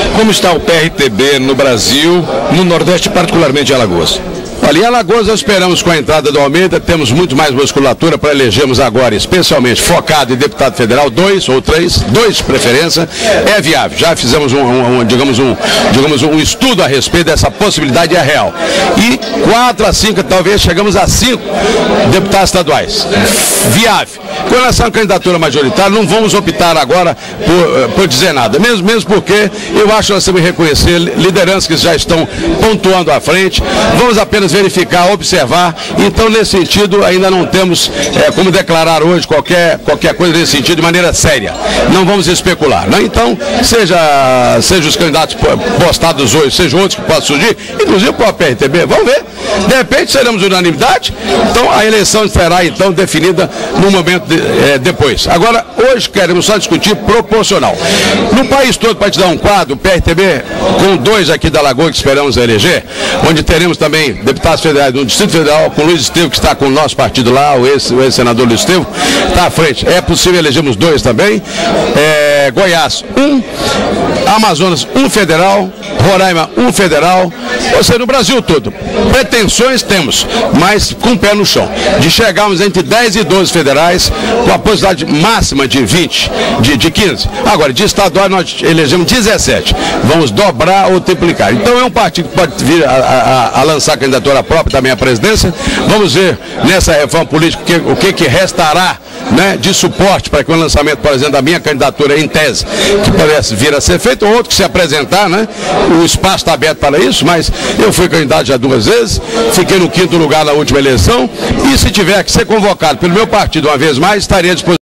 Como está o PRTB no Brasil, no Nordeste, particularmente em Alagoas? Olha, em Alagoas nós esperamos com a entrada do Almeida, temos muito mais musculatura para elegermos agora, especialmente focado em deputado federal, 2 ou 3, 2 de preferência, é viável. Já fizemos um estudo a respeito dessa possibilidade, é real. E 4 a 5, talvez chegamos a 5 deputados estaduais. Viável. Com relação à candidatura majoritária, não vamos optar agora por dizer nada, mesmo porque eu acho que nós temos que reconhecer lideranças que já estão pontuando à frente, vamos apenas verificar, observar, então nesse sentido ainda não temos como declarar hoje qualquer coisa nesse sentido de maneira séria, não vamos especular, né? Então, seja os candidatos postados hoje, seja outros que possam surgir, inclusive o próprio PRTB, vamos ver, de repente seremos unanimidade, então a eleição será então definida no momento depois. Agora, hoje queremos só discutir proporcional. No país todo, para te dar um quadro, o PRTB, com 2 aqui da Lagoa que esperamos eleger, onde teremos também deputados federais do Distrito Federal, com o Luiz Estevam, que está com o nosso partido lá, o ex-senador Luiz Estevam, está à frente. É possível elegermos 2 também. Goiás, 1. Amazonas, 1 federal. Roraima, 1 federal. Ou seja, no Brasil todo. Pretensões temos, mas com o pé no chão. De chegarmos entre 10 e 12 federais, com a possibilidade máxima de 20, de 15. Agora, de estadual nós elegemos 17. Vamos dobrar ou triplicar. Então é um partido que pode vir a lançar a candidatura própria também à presidência. Vamos ver nessa reforma política o que restará, né, de suporte para que o lançamento, por exemplo, da minha candidatura em tese, que pudesse vir a ser feito, ou outro que se apresentar, né? O espaço está aberto para isso, mas eu fui candidato já 2 vezes, fiquei no 5º lugar na última eleição, e se tiver que ser convocado pelo meu partido uma vez mais, estaria à disposição.